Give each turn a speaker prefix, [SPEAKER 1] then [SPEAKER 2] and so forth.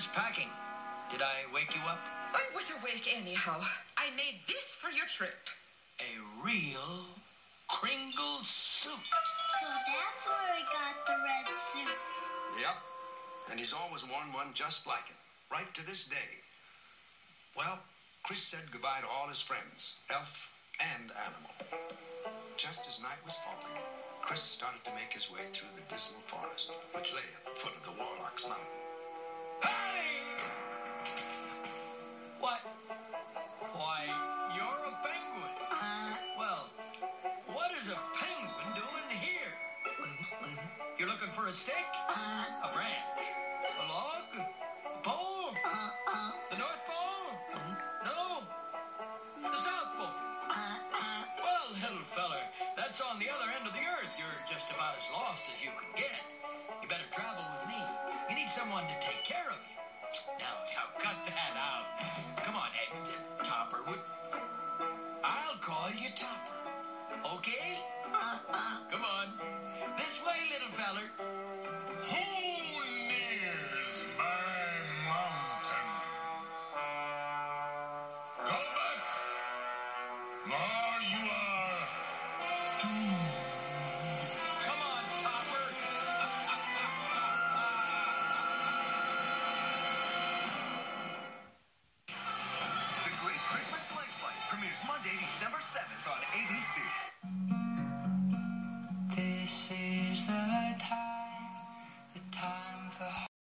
[SPEAKER 1] just packing. Did I wake you up?
[SPEAKER 2] I was awake anyhow. I made this for your trip.
[SPEAKER 1] A real Kringle suit.
[SPEAKER 3] So that's where he got the red suit.
[SPEAKER 4] Yep. And he's always worn one just like it, right to this day. Well, Chris said goodbye to all his friends, elf and animal. Just as night was falling, Chris started to make his way through the dismal forest, which lay at the foot of the Warlock's Mountain.
[SPEAKER 1] Hey! What? Why, you're a penguin. Well, what is a penguin doing here? You're looking for a stick? A branch? A log? A pole? The North Pole? No? The South Pole? Well, little feller, that's on the other end of the earth. You're just about as lost as you can get. You better travel with me. You need someone to take care of you. Now, cut that out. Come on, Topper. I'll call you Topper. Okay? Come on. This way, little feller.
[SPEAKER 5] Who nears my mountain? Go back, or you are doomed.
[SPEAKER 1] Come on, Topper.
[SPEAKER 6] The Great Christmas Sleigh Fight premieres Monday, December 7th on ABC.